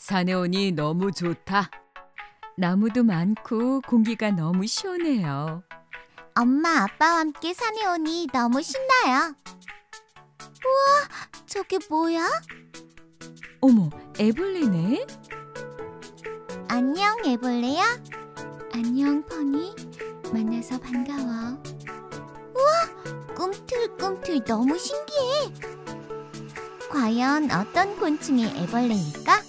산에 오니 너무 좋다. 나무도 많고 공기가 너무 시원해요. 엄마, 아빠와 함께 산에 오니 너무 신나요. 우와, 저게 뭐야? 어머, 애벌레네? 안녕, 애벌레야. 안녕, 퍼니. 만나서 반가워. 우와, 꿈틀꿈틀 너무 신기해. 과연 어떤 곤충의 애벌레일까?